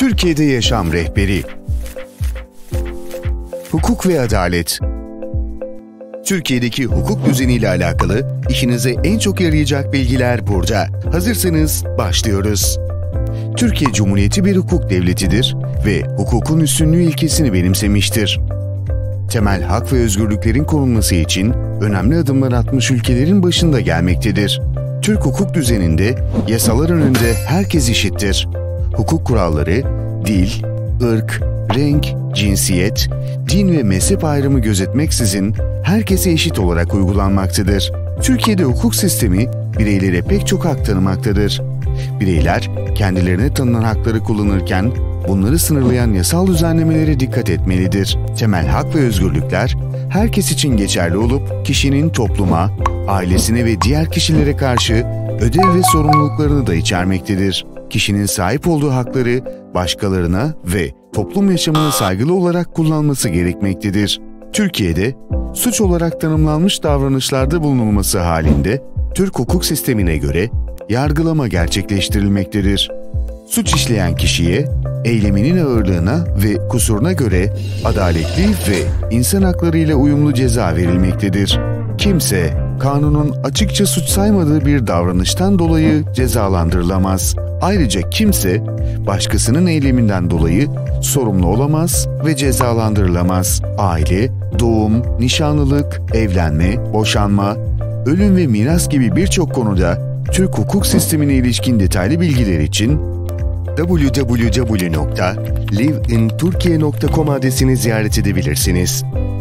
Türkiye'de Yaşam Rehberi. Hukuk ve adalet. Türkiye'deki hukuk düzeniyle alakalı işinize en çok yarayacak bilgiler burada. Hazırsanız başlıyoruz. Türkiye Cumhuriyeti bir hukuk devletidir ve hukukun üstünlüğü ilkesini benimsemiştir. Temel hak ve özgürlüklerin korunması için önemli adımlar atmış ülkelerin başında gelmektedir. Türk hukuk düzeninde yasalar önünde herkes eşittir. Hukuk kuralları, dil, ırk, renk, cinsiyet, din ve mezhep ayrımı gözetmeksizin herkese eşit olarak uygulanmaktadır. Türkiye'de hukuk sistemi bireylere pek çok hak tanımaktadır. Bireyler kendilerine tanınan hakları kullanırken bunları sınırlayan yasal düzenlemelere dikkat etmelidir. Temel hak ve özgürlükler herkes için geçerli olup kişinin topluma, ailesine ve diğer kişilere karşı ödev ve sorumluluklarını da içermektedir. Kişinin sahip olduğu hakları başkalarına ve toplum yaşamına saygılı olarak kullanması gerekmektedir. Türkiye'de suç olarak tanımlanmış davranışlarda bulunulması halinde Türk hukuk sistemine göre yargılama gerçekleştirilmektedir. Suç işleyen kişiye eyleminin ağırlığına ve kusuruna göre adaletli ve insan hakları ile uyumlu ceza verilmektedir. Kimse kanunun açıkça suç saymadığı bir davranıştan dolayı cezalandırılamaz. Ayrıca kimse başkasının eyleminden dolayı sorumlu olamaz ve cezalandırılamaz. Aile, doğum, nişanlılık, evlenme, boşanma, ölüm ve miras gibi birçok konuda Türk hukuk sistemine ilişkin detaylı bilgiler için www.liveinturkiye.com adresini ziyaret edebilirsiniz.